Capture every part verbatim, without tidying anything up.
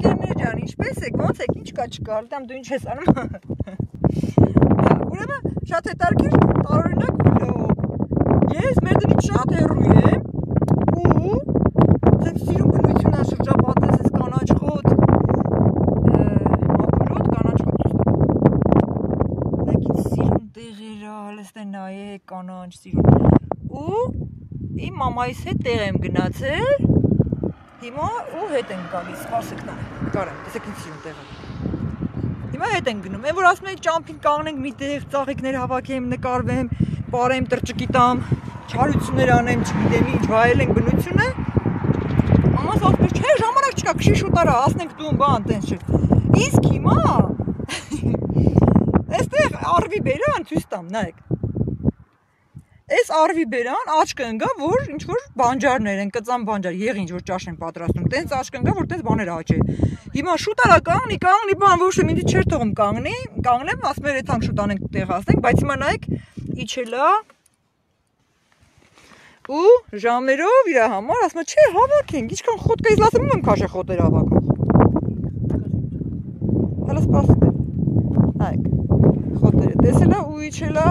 ընկերներ ջան, ինչպես եք, ոնց եք, ինչ կա չկա, դեմ դու ինչ ես անում։ Ուրեմն շատ հետաքրքիր տարօրինակ վլոգ։ Ես մեր տնից շատ հեռու եմ ու ձեր սիրուն բնությունը շրջապատես այս կանաչ խոտ, մաքրոտ կանաչ խոտ։ Նայեք սիրուն տեղերը, հալստե նայեք կանաչ սիրուն։ Ու իմ մամայիս հետ տեղ եմ գնացել։ Հիմա ու հետ են գալիս, սպասեք նա, կարեմ, տեսեք ինձ սիրուն տեղը։ Հիմա հետ են գնում, են որ ասում են ճամփին կանգնենք մի տեղ, ծաղիկներ հավաքեմ, նկարվեմ, պարեմ, տրճկի տամ, չարություններ անեմ, չգիտեմ ինչ, վայելենք բնությունը։ Մամաս ասում է, չէ, ժամանակ չկա, քշի շուտ արա, ասնենք տուն, բան, տենց չէ։ Իսկ հիմա այստեղ արվի բերան, ցույց տամ, նայեք։ Այս արվի բերան աչքը ընկա, որ ինչ-որ բանջարներ են, կծան բանջար, եղինչ, որ ճաշ են պատրաստում, տենց աչքը ընկա, որ տենց բաներ աճի։ Հիմա շուտ արա կանգնի, կանգնի, բան ոչ մի ինձ չէր թողում կանգնի, կանգնեմ, ասում էր եթանք շուտ անենք տեղ հասնենք, բայց հիմա նայեք, իջելա ու ժամերով իր համար ասում է, չէ, հավաքենք, ինչքան խոտ կա, ես լասում եմ քաշե խոտեր հավաքում։ Հələ սպասեք։ Նայեք, խոտերը տեսելա ու իջելա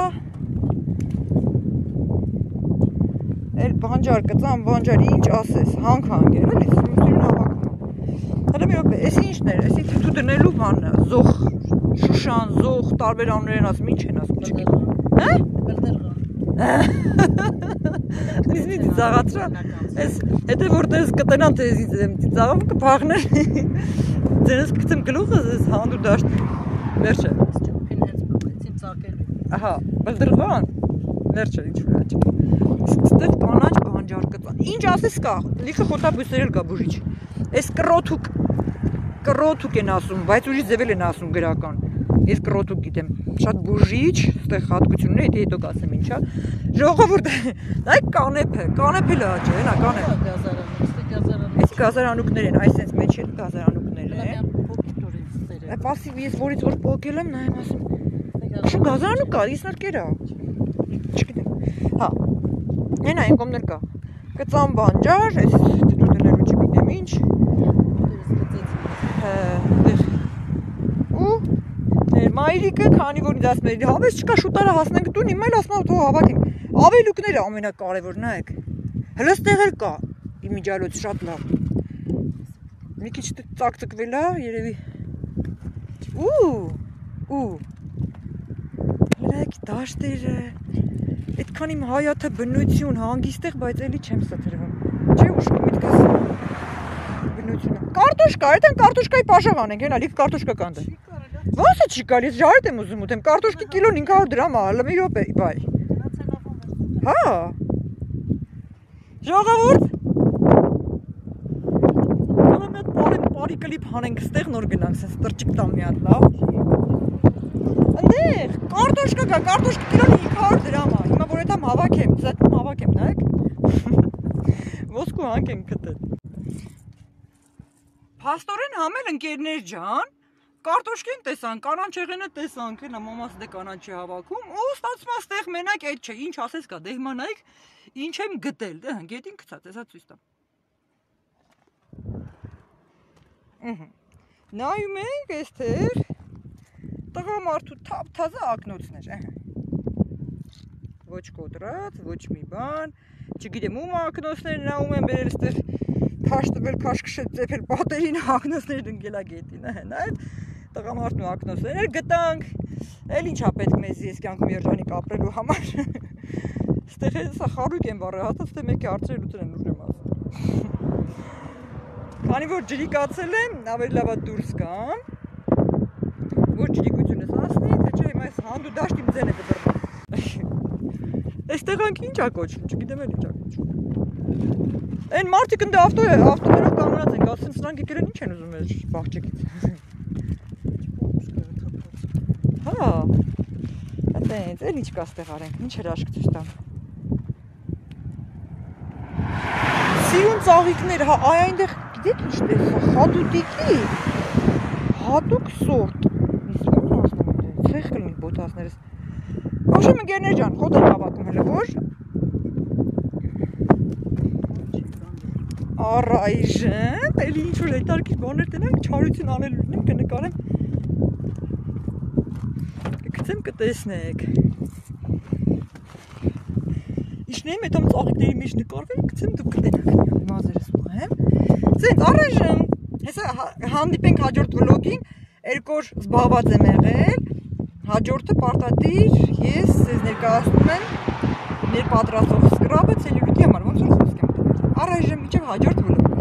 Էլ բանջար կծան բանջար ինչ ասես, հանք հանգեր, էլի սիրուն հավաքում։ Հələ մի րոպե, էս ինչն էր, էսի թութու դնելու բանը, զող, շուշան, զող, տարբեր անուններ են ասում, ինչ են ասում, չգիտեմ։ Հա? Ինձ մի ծիծաղացրա, էս հետո որ դες կտնան թե ինձ եմ ծիծաղում կփաղներ։ Ձենս գցեմ գլուխս էս հանդու դաշտի։ Վերջը։ Ահա, բլդրղան։ Վերջը ինչ որ աճի։ Ստեղ կանաչ բանջար կծան։ Ինչ ասես կա, լիքը խոտաբույսեր էլ կա բուժիչ։ Այս կռոթուկ կռոթուկ են ասում, բայց ուրիշ ձևել են ասում գրական։ Ես կռոթուկ գիտեմ, շատ բուժիչ, ստեղ հատկություններ, եթե հետո կասեմ ինչա։ Ժողովուրդ, նայեք կանեփը, կանեփը աճի, հենա կանեփ։ Այս գազարանուկներ են, այս sense մեջ էլ գազարանուկներ են։ Պասիվ ես որից որ փոկել եմ, նայեմ ասում։ Շու գազարանուկ կա, ես նարկերա։ Չգիտեմ։ Հա։ Հենա այն կողմներ կա։ Կծան բանջար, այս թութու դնելու չգիտեմ ինչ։ Ու մայրիկը, քանի որ ինձ ասում էր, հավես չկա շուտ արա հասնենք տուն, հիմա էլ ասում եմ թող հավաքենք։ Ավելուկները ամենակարևոր, նայեք։ Հələ ստեղ էլ կա իմիջիալոց շատ լավ։ Մի քիչ ծակծկվել է, երևի։ Ու ու Նայեք դաշտերը։ Այդքան իմ հայաթը բնություն, հանգիստեղ, բայց էլի չեմ սթրվում։ Չէ, ուշքի միտքս բնությունը։ Կարտոշկա, այդեն կարտոշկայի պաշավ անենք, հենա, լիք կարտոշկա կանդ է։ Ոնց է չի գալիս, ժարդ եմ ուզում ուտեմ, կարտոշկի կիլոն հինգ հարյուր դրամ է, հələ մի րոպե, բայ։ Հա։ Ժողովուրդ։ Ուրեմն այդ բարի կլիպ հանենք, ստեղ նոր գնանք, սենց տրճիկ տամ մի հատ լավ։ Այնտեղ կարտոշկա կա, կարտոշկի կիլոն հինգ հարյուր դրամ է։ Հիմա որ այդամ հավաքեմ, ձատում հավաքեմ, նայեք։ Ոսկու հանք ենք գտել։ Փաստորեն համել ընկերներ ջան, կարտոշկին տեսանք, կանաչեղենը տեսանք, հենա մամաս դե կանաչի հավաքում, ու ստացվում է ստեղ մենակ այդ չէ, ինչ ասես կա, դե հիմա նայեք, ինչ եմ գտել, դե գետին գցած, տեսա ցույց տամ։ Նայում ենք այստեղ տղամարդու թափ-թազա ակնոցներ, ոչ կոտրած, ոչ մի բան, չգիտեմ ում ակնոցներ նայում են բերել ստեղ քաշ տվել, քաշ քշել, ծեփել պատերին ակնոցներ ընկելա գետին, այդ տղամարդու ակնոցներ գտանք, էլ ինչա պետք մեզ ես կյանքում երջանիկ ապրելու համար։ Ստեղ հեսա խարույկ են բառահատած, թե մեկի արծրել ուտել են ուժեմ ասում։ Քանի որ ջրիկացել եմ, ավելի լավ է դուրս գամ, որ ջրիկությունս ասնի, թե չէ հիմա այս հանդու դաշտ իմ ձեն է կտրվում։ Այստեղ անք ինչ ա կոչվում, չգիտեմ էլ ինչ ա կոչվում։ Այն մարդիկ ընդ ավտոներով կանգնած են, ասեն սրանք եկել են ինչ են ուզում այս բաղջիկից։ Հա, այտենց, էլ ինչ կա ստեղ արենք, ինչ հրաշք ցույց տամ։ Սիրուն ծաղիկներ, հա, այ այնտեղ գիտեք ինչ տեսա, հատուտիկի, հատուկ սորտ։ Իսկ ո՞նց ասում եմ, ցեխ կլինի բոթասներս։ Ոչմ ընկերներ ջան, խոտ ենք հավաքում հələ որ։ Առայժմ էլի ինչ որ հետարքիր բաներ տնենք չարություն անելու լինեմ կնկարեմ կգցեմ կտեսնեք Իշնեի մետ համ ծաղիկների մեջ նկարվել գցեմ դուք կտենաք մազերս ուղեմ Սենց առայժմ հեսա հանդիպենք հաջորդ վլոգին երկու օր զբաղված եմ եղել հաջորդը պարտադիր ես ձեզ ներկայացնում եմ մեր պատրաստող սկրաբը ցելյուլիտի համար ոնց որ խոսք եմ տվել առայժմ իջև հաջորդ վլոգ